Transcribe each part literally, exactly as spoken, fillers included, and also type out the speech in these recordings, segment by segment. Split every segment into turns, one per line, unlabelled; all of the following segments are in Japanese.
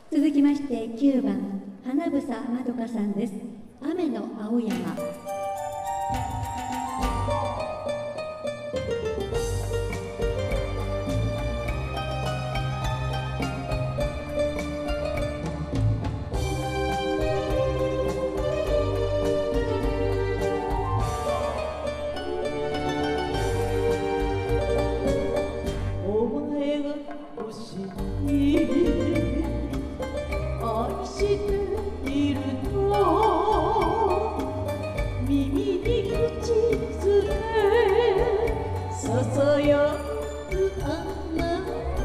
続きましてきゅうばん花房まどかさんです。雨の青山。
愛していると耳に口づけささやくあなた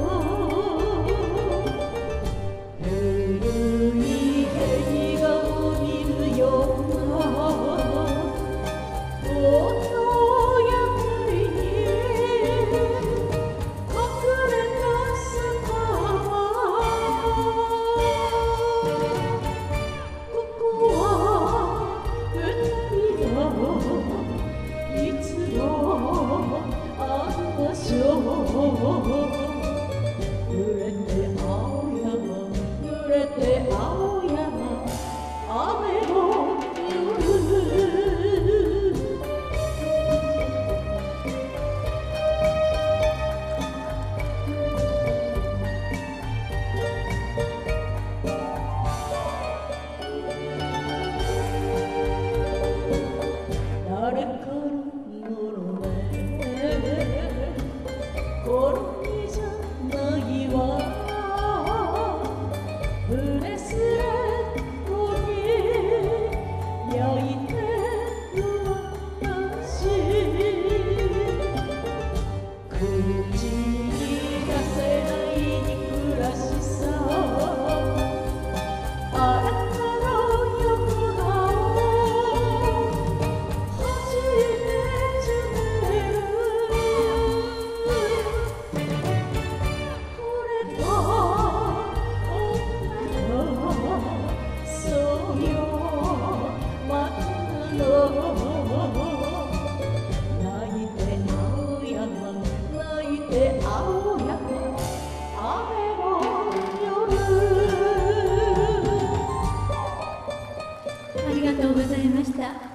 古い映画を見るような濡れて青山濡れて青山雨の夜誰かののねこれじゃないわブレスレットに焼いてる私口に出せない憎らしさあなたの横顔初めて見る泣いて青山泣いて青山雨の夜。
ありがとうございました。